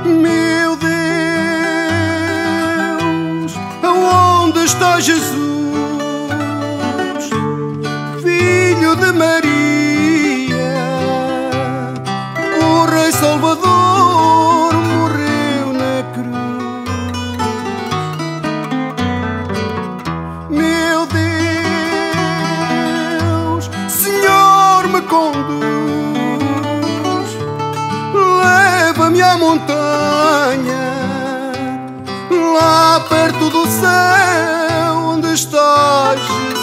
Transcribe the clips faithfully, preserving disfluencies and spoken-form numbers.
Meu Deus, aonde está Jesus, Filho de Maria, o Rei Salvador morreu na cruz. Meu Deus, Senhor, me conduz, leva-me à montanha, lá perto do céu onde está Jesus.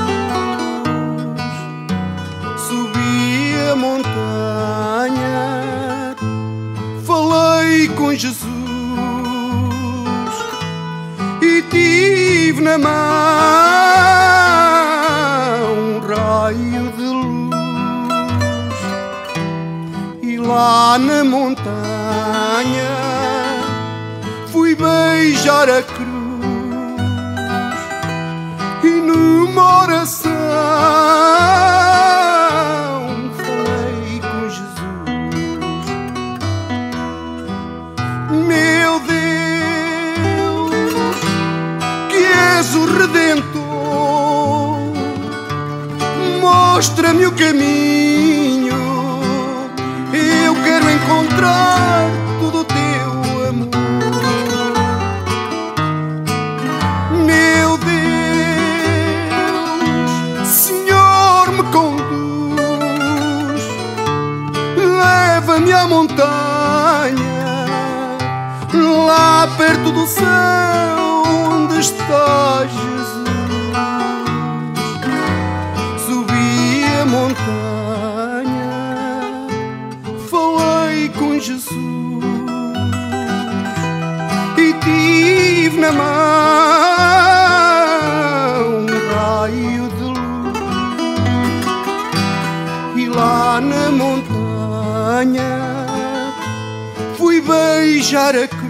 Subi a montanha, falei com Jesus e tive na mão um raio de luz. E lá na montanha fui beijar a cruz e numa oração falei com Jesus. Meu Deus, que és o Redentor, mostra-me o caminho, eu quero encontrar todo o teu amor. Meu Deus, Senhor, me conduz, leva-me à montanha, lá perto do céu onde está Jesus. Subi a montanha, falei com Jesus e tive na mão um raio de luz. E lá na montanha fui beijar a cruz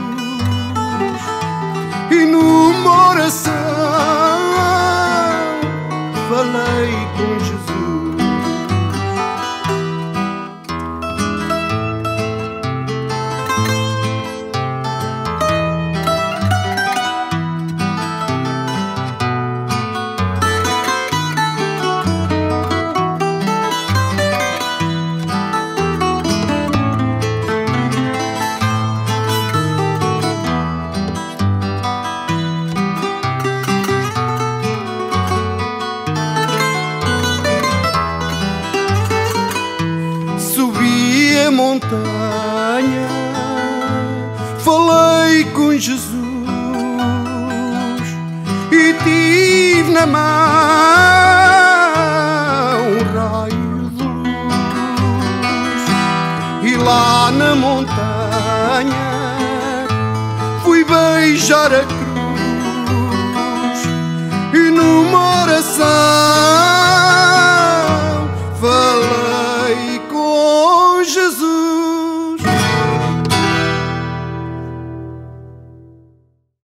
e numa oração falei com Jesus. Subi a montanha, falei com Jesus e tive na mão um raio de luz. E lá na montanha fui beijar a